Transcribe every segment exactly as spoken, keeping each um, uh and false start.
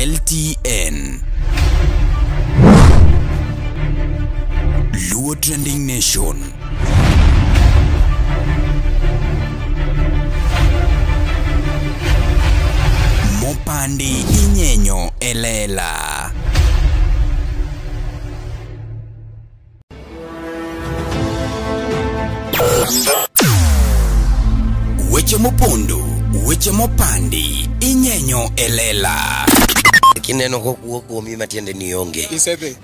L T N. Luo Trending Nation. Mopandi inyenyo elela. Weche mopondo, weche mopandi inyenyo elela. Kineno kokuo kuomi matiende ni onge. Isebe.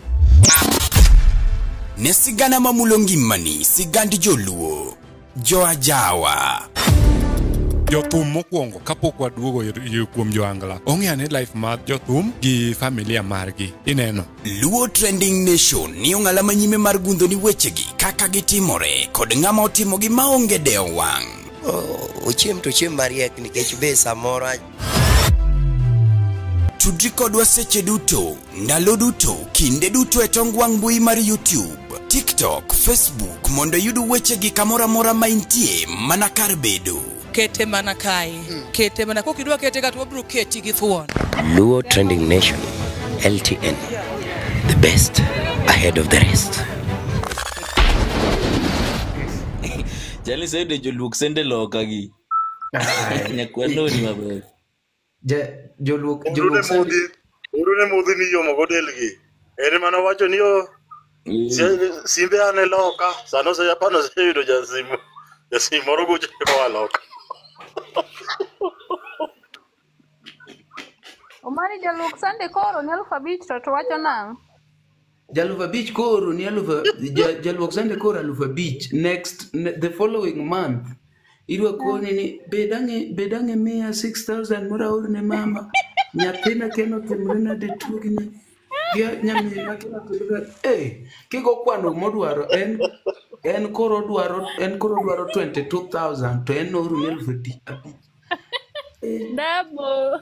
Ne sigana mamulo ngimani, sigandi joluo, jo ajawa. Jothum mokwongo kapok waduogo kuom joangla. Ong'eane life mar jothum gi familia margi. Ineno. Luo Trending Nation ni ong'ala manyime mar gundo ni wechegi kaka gitimore kod ng'ama otimogi maonge deo wang'. Oh, ochiem to chiem mariek nikech be samoro Tudri kodwa seche duto, ndalo duto, kinde duto e tong wang' mbui mar YouTube, TikTok, Facebook mondo yudu wechegi kamora mora ma intie mana kar bedo. Kete mana kai, kete mana kokidwa kete ka to bro keti gi thuon. Luo Trending Nation, L T N, the best ahead of the rest. Jali sede joluok sende loka gi. Nyakwano ni maber. Je joluok joluok sende. Uru ne mudhi ni yo mago delgi. Ere mana wacho ni yo simbe ane loka, sano se yapano se yudo jasimu. Jasimu moro goche kwa loka. Omari jaluk sande koro ni alufa bich to wacho nang. Jalufa beach koro ni alufa jaluk sande koro alufa beach next the following month. Irwa koni ni bedange bedange mia six thousand mora uru ne mama. Nyathina keno timrena de tugni. Dia nyami makina kudura. Eh, kiko kwano modwaro en en koro dwaro en koro dwaro twenty-two thousand to en uru ni alufa beach. Dabo.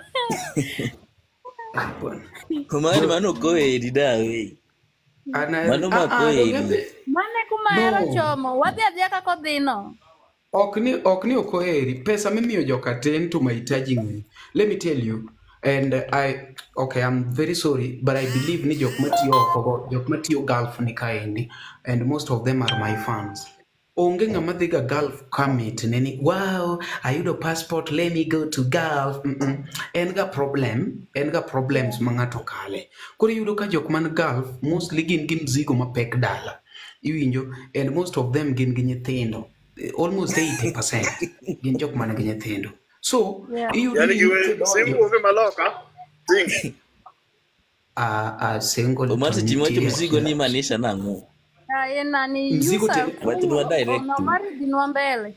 Kumani mano koeri dawe. Mano makoeri. Mane kumaero chomo, wadhi adhia kako dhino. Okni okni okoeri, pesa mimiyo joka ten to mahitaji ng'eny. Let me tell you, and I, okay, I'm very sorry, but I believe ni jok matiyo oko, jok matiyo Gulf ni kaendi, and most of them are my fans. Onge ng'ama dhiga Gulf commit neni, wow, ayudo passport, let me go to Gulf. Mm -mm. En ga problem, en ga problems mangato kale. Kuri yudo ka jok man Gulf, mostly gin gin mzigo mapek dala. Iwinjo, and most of them gin gi nyithindo. Almost eighty percent gin jok man gi nyithindo. So, you yani giwe single ove maloka. Sing. Ah, ah, single. Omati timoje mzigo ni manisha nangu. Yena ni mzigo yusa. Watu direct. Omari dinwa mbele.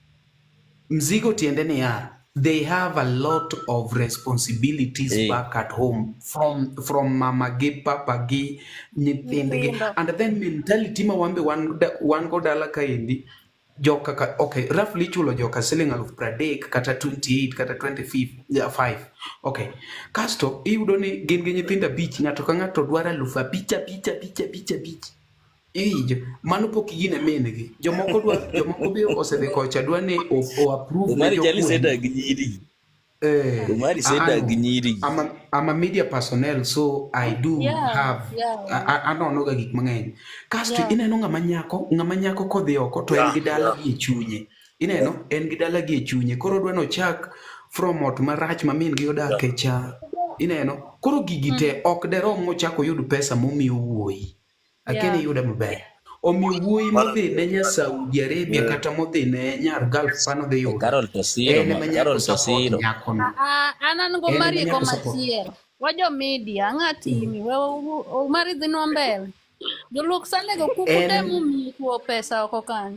Mzigo tiende ni ya. They have a lot of responsibilities hey. back at home from from mama gi papa gi nyithinde gi, and then mentality ma wambe one one go dala kaendi joka ka, okay, roughly chulo joka selling aluf pradek kata twenty-eight kata twenty-five. Okay, kasto iyudo ni gin gi nyithinda bich, ng'ato ka ng'ato dwaro aluf picha picha picha picha picha. Ijo mano pok gine menegi. Jomoko dwa jomoko be osedhi kocha dwa ni o, o approve. Omari jali seda ginyiri. Eh, Omari seda ginyiri. I'm a, I'm a media personnel, so I do yeah, have yeah. I, I don't know gik mang'eny. Kasto Yeah. ineno ng'ama nyako, ng'ama nyako kodhi oko to en gi dala gi e chunye. Ineno en gi dala gi e chunye. Koro dwa no chak from ot marach ma min gi odak e cha. Ineno koro gigi te ok derom mochako yud pesa momiyo wuoyi. Akene Yeah. yuda maber. Omiyo wuoyi modhi ne nya Saudi Arabia kata modhi ne nyar Gulf pano dhi yudo. Carol Tosiro, Carol Tosiro. Ah, anan go mari ko machiel. Wajo media ng'atimi, we Omari dinwa mbele. Joluok sande go kukude mumi kuo pesa oko kanyo.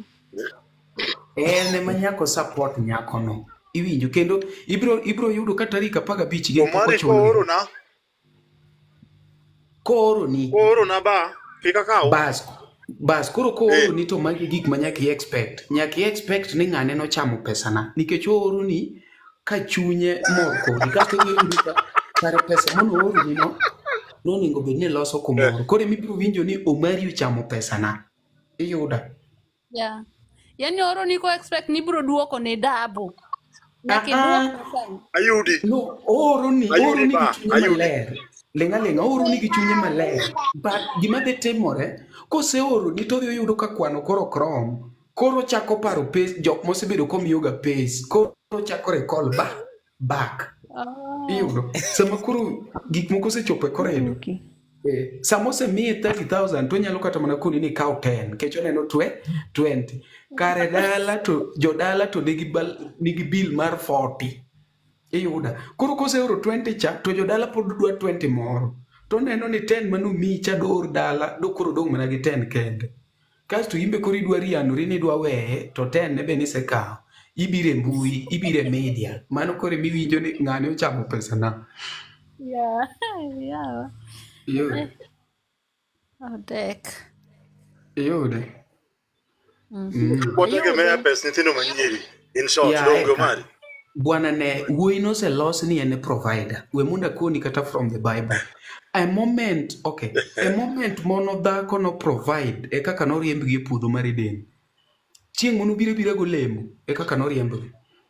Ene manyako support nyako no. Iwinjo kendo ibro ibro yudo ka tarik apar gabich gi Omari koro na. Koro ni. Koro na ba. Kika kao. Bas. Bas koro koro ni to magi gik manyaki expect. Nyaki expect ni ng'ane no chamo pesa na. Nikech oro ni ka chunye mor kodi. Kasto yudo ka kare pesa mono oro ni no. No ningo bedne loso kumoro. Koro mibiro winjo ni Omari chamo pesa na. Iyuda. Yeah. Yani oro ni ko expect ni bro duoko ne dabo. Nyaka iduok pesa. Ayudi. No, oro ni, oro Ayudi ni ba. gichunye Ayudi. maler. Lenga lenga, oro ni gichunye maler. But gima de timore, kose oro ni to yudo ka kwano koro krom. Koro chako paro pace, jok mosebedo komiyoga pace. Koro chako recall back. Back. Oh. Iyudo. Sama koro gik moko sechopo e koredo. Okay. Eh, sama osemiye thirty thousand to nyalo kata mana koni ni kaw ten kech oneno twe twenty kare dala to jodala to nigi bal, nigi bill mar forty iyuda koro kose oro twenty cha to jodala pod dwa twenty moro to neno ni ten manu mi cha dor dala do koro dong mana gi ten kende kasto imbe koro idwa rianori ni idwa weye to ten ne be ni se kaw ibire mbui ibire media mano koro miwinjo ni ng'ane ochamo pesa na Yeah. Yeah. iyude Oh, deck. iyude Wategemea pesa nyithindo manyiri. In short, Yeah, dongo eka. mari. Bwana ne wuoyi noselos ni en provider we munda koni kata from the bible a moment okay a moment mono dhako no provide e kaka noriembgi e puodho mar Eden chieng' mono biro biro golemo e kaka noriembgi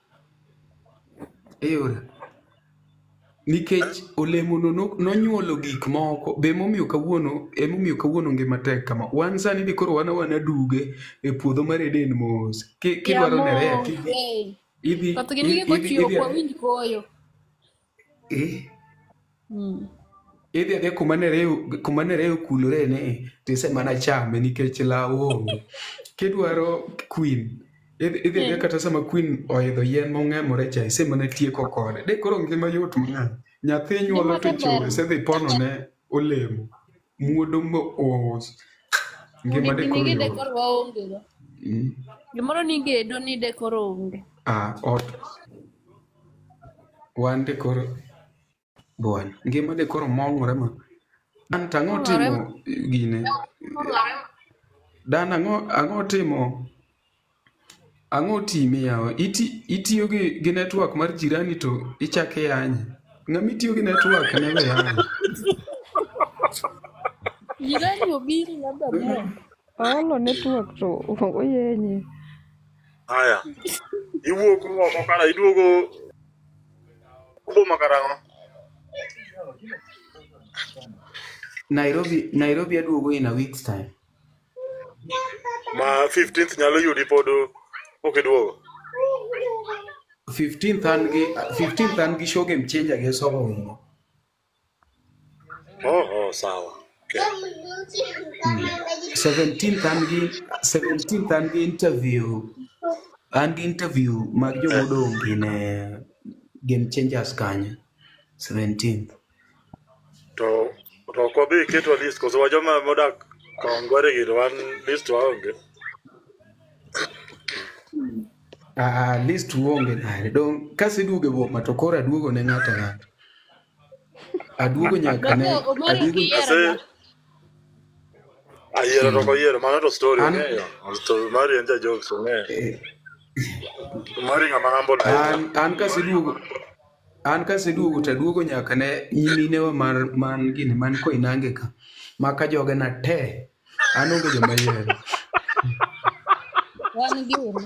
eyore nikech olemo no nonyuolo gik moko be momiyo kawuono e momiyo kawuono ngima tek kama wan sani di koro wana wana duge e puodho mar Eden mos ki kidwaro nere Yamo. kidhi Hey. idhi Koth gini idhi- kochio idhi- kwa winj koyo. eh Mm. idhi adhi kuma nereo kuma nereo kulore ne tise mana chame nikech lawo onge kidwaro queen idhi idhi adhi kata sama queen oidho yien mong'emore cha ise mana tieko kode de koro ngima yot mang'eny nyathi nyuolo to chore se dhi pono ne olemo muodo mo os ngima de koro Nigi yot dekor waonge go. Mm. Gimoro nigedo ni dekor onge. ah ot wan de koro buon ngima de koro mong'ore ma an tang'o timo gine dan ang'o ang'o timo ang'o timi yawa iti itiyo gi, gi network mar jirani to ichake yanye ng'ama itiyo gi network ne we yanye Jirani obiri labda ne. Aolo network to oyenye. Haya. Iwuok oko kara iduogo boma karang'o? Nairobi Nairobi aduogo in a week's time Ma fifteenth nyalo yudi pod ok iduogo. fifteenth an gi fifteenth an gi show game changer gi somo winyo Oh, oh, sawa. Okay. seventeenth an gi seventeenth an gi interview an gi interview mag jomodong gi ne game changers kanyo seventeenth To to ko be keto list koso wajoma modak kongore gi to wan list waonge. Ah, list uonge nare dong kaseduogo e boma to koro aduogo ne ng'ato ng'ato aduogo nyaka ne Bako omari aduogo giyiero Ase na. ayiero to koyiero mano to story An- ong'eyo. To mari en ja jokes ong'eyo. eh, Mari ng'ama humble ahinya. an an kaseduogo an kaseduogo to aduogo nyaka ne nyiminewa mar man gini man Koinange ka maka joge na te an onge joma yiero Wan gini.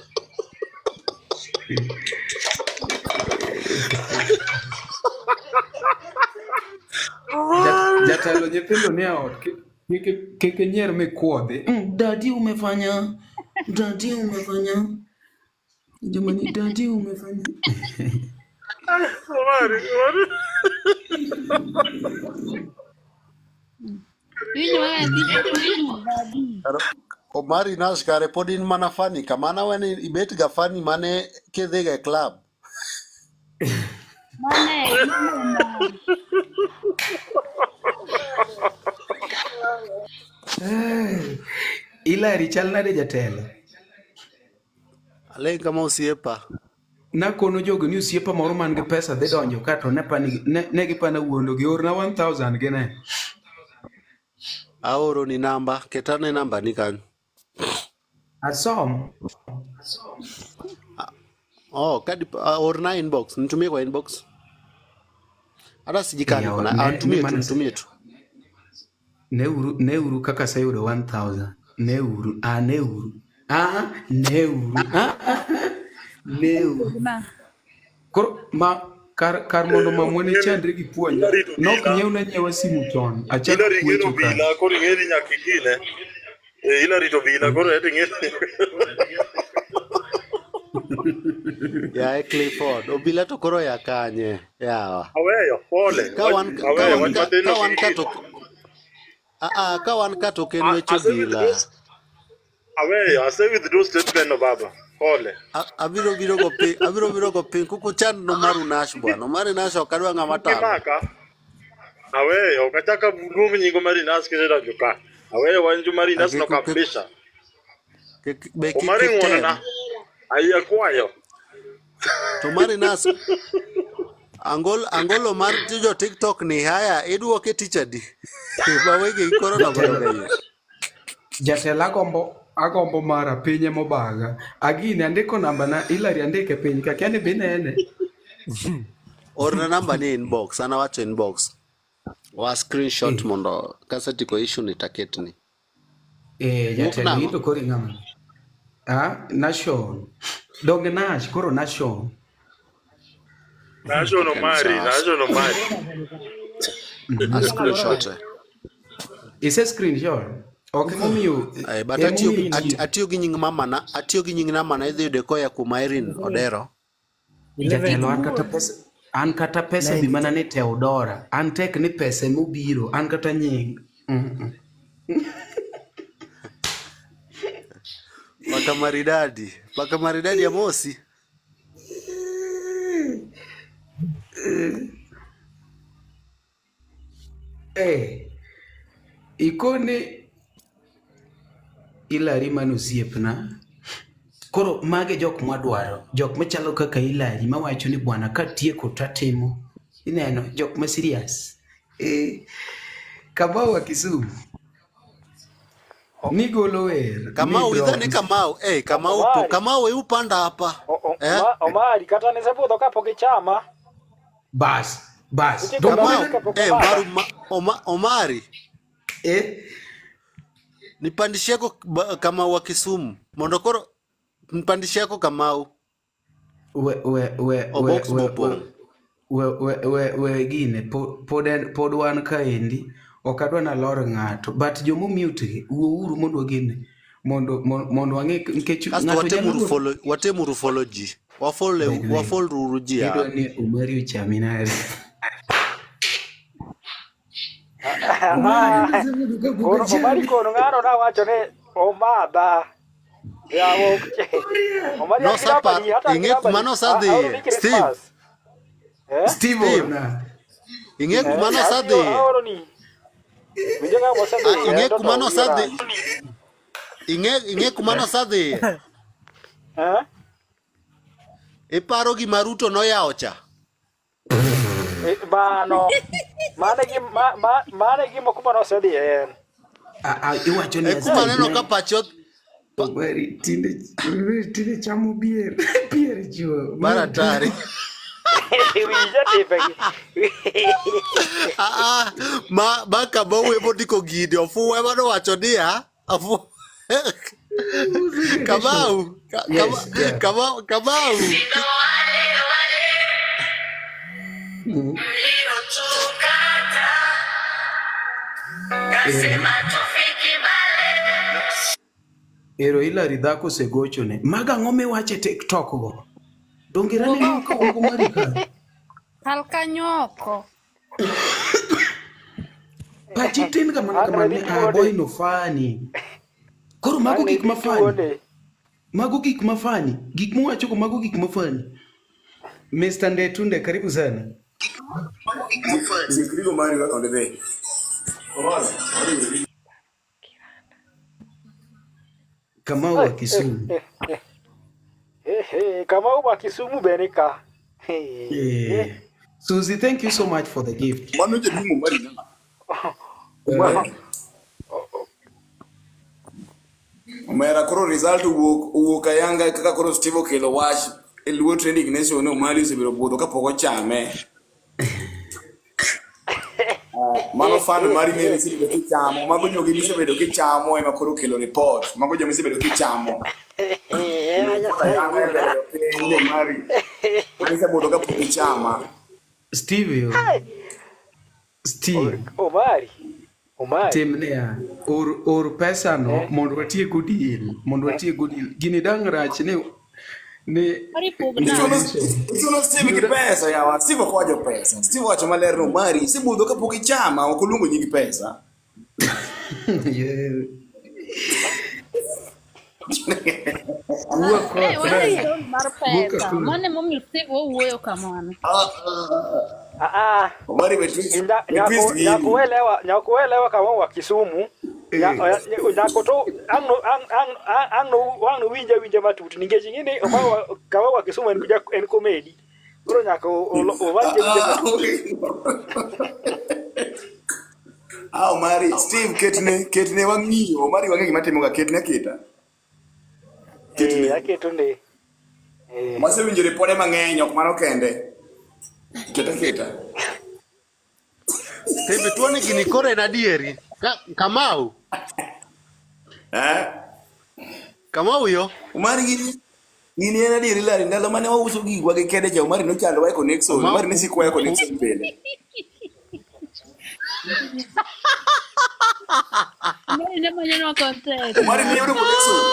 Ja- jatelo nyithindo ni e ot ki- kike- kike nyier mikwodhi "Mm, dadi umefanya dadi umefanya jamani dadi umefanya Mari, mari. Winjo wa dhi. Omari Nash kare pod in mana fani kamana weni ibet ga fani mane kidhiga e club. Mane. Mane. Hilary chal nade jatelo Aling kama osiepa. nakono jogo ni osiepa moro man gi pesa dhi donjo ka to ne pani ne, ne gipana wuondo gi orna one thousand gi ne Aoro ni namba, ketane namba ni kanyo. asom Oh, kadi uh, orna inbox, nitumie kwa inbox. Hata sijikani Yeah, kuna, ne- ah, nitumie ne tu, mana- nitumie tu. ne uru ne uru kaka sayudo one thousand ne uru ah ne uru ah ne uru ah, ah, ne uru Na. Koro ma kar kar mondo mamone chandre gi puonja nok nyiew na nyewa simu chon achak Hilary puonjo ng'ero ka bila koro ing'eni nyaka igine. Eh, Hilary to bila koro eti ing'eni. Yae Clifford, obila to koro ya kanye. Yawa. Aweyo, pole. Ka wan ka Aweyo, wan wach ka matin ka ok wan ka ing'e. to a a ka wan ka to ken A- wecho ase bila. withdraw- Aweyo, ase withdraw statement no baba. Pole. A- Abiro biro go piny, abiro biro go piny kuku chan no maru Nash bwana. Mari Nash ok adwa ng'ama tamo. Kimaka. Aweyo, ok achaka luong nyingo Marinas kisedonjo ka. Aweyo wanju Marinas no kabisa. Be Omari kik ng'uono tem. na. Ayi akwayo. To Mari Nash angol angolo mar jo TikTok ni haya iduoke tich adi. Bawege ikoro no godo gayo. jatelo agombo agombo mara pinye mobaga agine andiko namba na Hilary andike piny ka kiani binene Orna namba ni inbox, ana wacho inbox. Wa screenshot mondo kasetiko issue ni taketni. eh jatelo ito kori ngama ah nation dong Nash koro nation Nasho no mari, nasho no mari. A screenshot. ise screenshot ok momiyo Ay but atiyo ati- atiyo gi nying mama na, atiyo gi nying mama na idhi yude koya kuma Irene Odero. jatelo an kata pesa an kata pesa bi mana ni Teodora an tek ni pesa mobiro an kata nying Mm-mm. Paka maridadi, paka maridadi ya mosi. eh ikone Hilary mano siepna koro mage jok mwadwaro jok machalo kaka Hilary mawacho ni bwana katieko tatimo ineno jok ma serious eh Kamau wa Kisumu ni golo wer Kamau ni idhani drop. Kamau, eh Kamau po, Kamau we upanda hapa. Eh? Oma- Omari kata nisepudho kapok ichama. bas bas Uche Dong- Kamau, Kamau, eh Maru ma, Oma, Omari. eh Nipandishie yako ba- Kamau wa Kisumu. Mondo koro nipandishie yako Kamau. we we we O we box we bopo. we we we we gine po- pod en- pod wan kaendi ok adwa nalor ng'ato but jomo mute gi wuouru mondo wagine mondo mon- mondo wang'e nikech Kasto ng'ato watemuru nyalo follow, watemuru follow ji. Wafollow, By the way, wafollow ji idwa ya. ni Omari ochami nade Koro Omari kono ng'ano nawacho ni omadha. Yawo. Omari No sapa, ing'e kuma nosadhiye. Steve. Steve Steve. ona Ing'e kuma nosadhiye. Aoroni. Winjo ng'a mosadhiye. Ah, ing'e ento kuma to nosadhi. wiye Ing'e ing'e kuma nosadhiye. rach. Eh? Iparo gima Ruto noyawo cha. Eh, Mano. Mane gi ma- ma- mane gima kuma nosedhiye en. Ah, ah, iwacho ni E kuma neno aside ka pacho Omari tinde tinde chamo bier bier chuo baratari. Winja tipegi. Ah ah, ma ma Kamau emo ndiko gini ofuwe ema nowacho niya. Afu Kamau, Ka- Yes, Kama- yeah. Kamau, Kamau. Mhm. Ero Hilary dhako segochone maga ang'o miwache TikTok go dongirane ni ka ongo mari ka Hal kanyoko. pachi tin kama kama ni aboy no fani koro mago gik mafani mago gik mafani gik mwacho ko mago gik mafani Mister Ndetunde karibu sana Sikiligo mari wa onde be. Kamau wa Kisumu Eh, eh, Kamau wa Kisumu bene ka. yeah. Susie, thank you so much for the gift. Mano je dumo mari na. Uh, Omera koro result wuok wuok ayanga kaka koro Steve okelo wach e luo trending nation no mari osebiro budho kapok ochame. Ah, mano fan mari mene sibedo kichamo mago nyogi misebedo kichamo ema koro kelo report mago jo misebedo kichamo. Ayanga e mari. isebudho kapok ichama. Steve yo. Steve. Omari. Omari. Timnia. Or or pesa no mondo watie go deal. Mondo watie go deal. Gini dang rach ne ne Isono Steve ki pesa yawa. Steve kwajo pesa. Steve wacho maler no Omari isebudho kapok ichama ok oluongo nyingi pesa. Yeah. Hey, why mar pesa? Mane momi Steve wuoyo kamano. Ah ah. Omari betwist. Nyakuelewa, nyakuelewa kama wa Kisumu. Nyakoto angno ang angno wangno winja winja matut ningeji ngine omawa kama wa Kisumu en kuja en comedy. Bro nyako owaje winja. Ah Omari Steve ketne ketne wangiyo Omari wangi matimo ga ketne keta. Eh aketo ndi. Eh mase winjore pone mang'eny ok mano kende. Keta keta. Tebe tuone gini kore na dieri. Kamau. Eh? Kamau yo. Omari gini gini ena dieri lari ndalo mane wauso gigwa gi kede ja Omari no chalo wa connection. Omari ne sikwa connection pele. Omari ne maneno content. Omari ne yudo connection.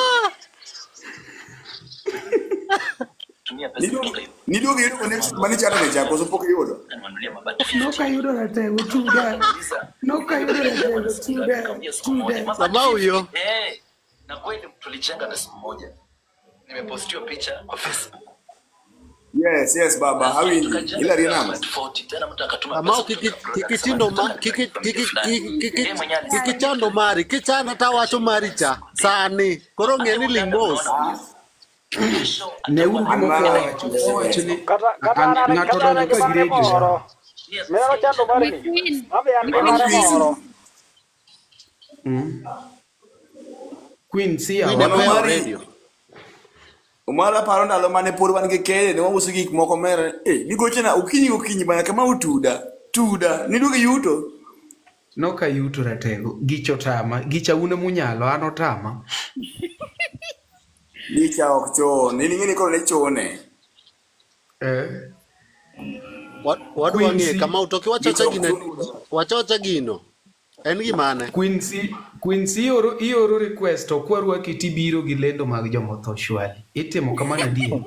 Nido vile connection mani chana ne chako so pok yudo. No ka yudo na tego tuda. No ka yudo na tego tuda. Tuda. Kamau yo. Eh, na kweli tulichenga na siku moja. Nimepostiwa picha kwa Facebook. Yes, yes baba. Hawi ila rinama. Kamau kiki kiki chindo ma kiki kiki kiki kiki chando mari kichana tawacho maricha sani koro ngeni limos. Ne uru gimo ko wacho ni ng'ato donjo ka giredio. Mero chando mari ni. Abe an moro. Mm. Queen sia wana radio. Omara paro ndalo mane pod wan gi kede ne wauso gik moko mere. Eh, nigoche na ukinyi ukinyi bana kama utuda. Tuda, niduge yuto. No ka yuto ratego. Gicho tama, gicha une munyalo ano tama. Gicha ok chon, nini ngini kono ne chone. Eh. What what do you kama utoki wachacha gino? Wachacha gino. En gimane? Quincy Quincy oro ioro request okwarwa kitibiro gi lendo mag jomotho shwali. Itimo kamana ndi.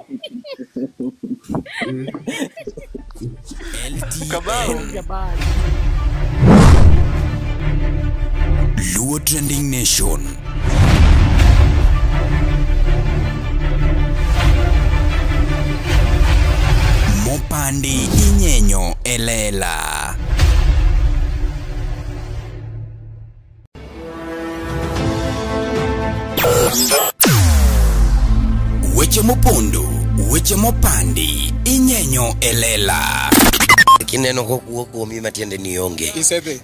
Luo Trending Nation. Mopandi inyenyo elela. Weche mopondo, weche mopandi, inyenyo elela. Kineno kokuo kuomi matiende ni onge. Isebe.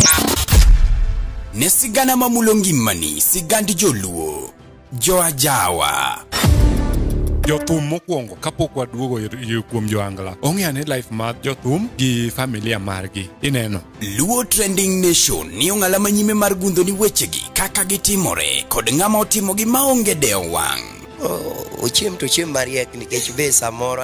Ne sigana mamulo ngimani, sigandi joluo, jo ajawa. Jothum mokwongo kapok waduogo kuom joangla. Ong'eane life mar jothum gi familia margi. Ineno. Luo Trending Nation ni ong'ala manyime mar gundo ni wechegi kaka gitimore kod ng'ama otimo gi maonge deo wang'. Ochiem to chiem mariek nikech be samoro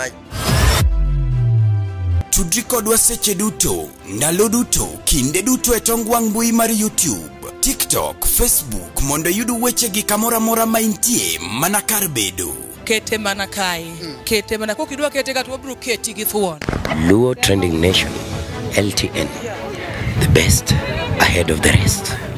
tudri kodwa seche duto, ndalo duto, kinde duto e tong wang' mbui mar YouTube, TikTok, Facebook mondo yud wechegi kamora mora ma intie mana kar bedo. Kete mana kai. Kete mana kokidwa kete ka to bro keti gi thuon. Luo Trending Nation L T N, the best ahead of the rest.